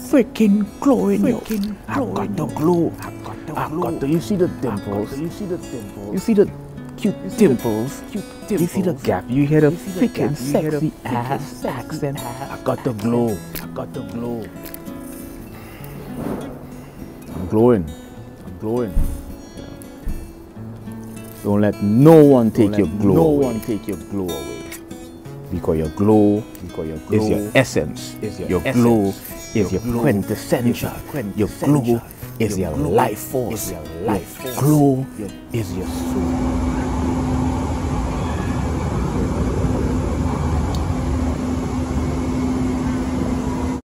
freaking glow in you. I've got the glow. I've got the, you see the dimples? You see the cute dimples? You see the gap? You hear the freaking sexy ass accent? I got the glow. I got the glow. I'm glowing. I'm glowing. Don't let no one take your glow. No one take your glow away. Because your glow is your essence. Your glow is your quintessential. Your glow is your life force. Your glow is your soul.